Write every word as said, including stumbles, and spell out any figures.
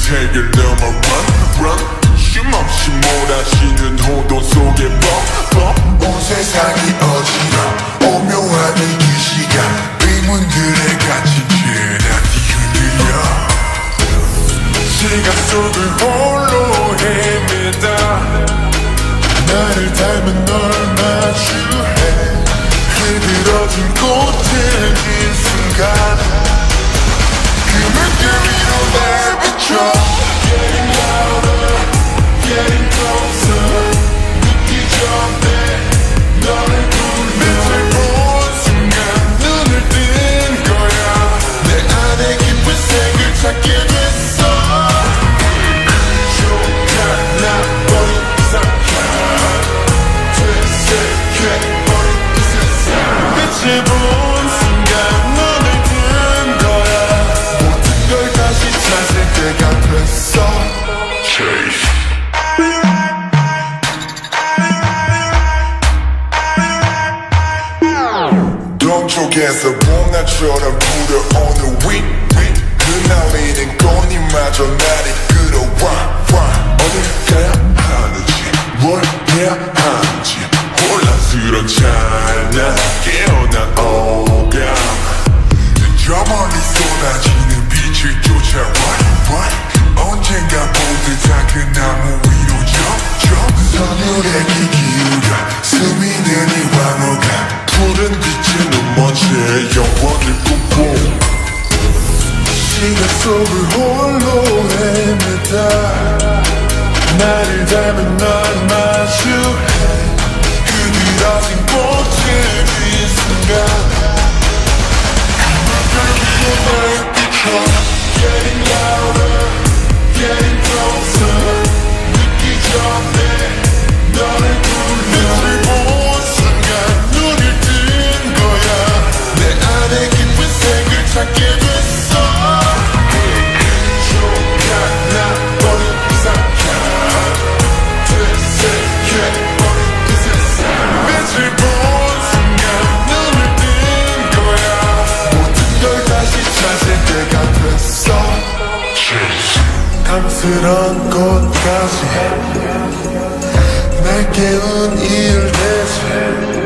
세계를 넘어 run run 쉼없이 몰아치는 호도 속에 bump 온 세상이 어지러 오묘한 이 기시가 의문들에 갇힌 채나 뒤흔들려 시간 속을 홀로 헤매다 나를 닮은 널 마주해 흐드러진 꽃을 진 순간 그 물결 위로 날 비춰 Getting louder, getting closer 늦기 전에 너를 불러 빛을 본 순간 눈을 뜬 거야 내 안에 깊은 색을 찾게 됐어 나버린 상상 되새겨버린 이 세상 빛을 본 순간 눈을 뜬 거야 모든 걸 다시 찾을 때가 됐어 Chase 동쪽에서 봄날처럼 불어오는 wind 흩날리는 꽃잎마저 날 이끌어와 와 어딜 가야 하는지 뭘 해야 하는지 혼란스런 찰나 깨어난 오감 저 멀리 쏟아지는 빛을 쫓아 what what 언젠가 보듯한 그 나무 위로 점점 선율에 귀 기울여 스미는 이 황홀한 푸른 빛의 눈먼지에 영원을 꿈꿔 시간 속을 홀로 헤매다 나를 닮은 널 마주해 흐드러진 꽃을 핀 순간 날 비춰 Getting louder, getting closer 늦기 전에 너를 불러 빛을 본 순간 눈을 뜬 거야 내 안에 깊은 색을 찾게 됐어 나버린 상상 되새겨버린 이 세상 빛을 본 순간 눈을 뜬 거야 모든 걸 다시 찾을 때가 됐어 탐스런 꽃까지 날 깨운 이유를 대체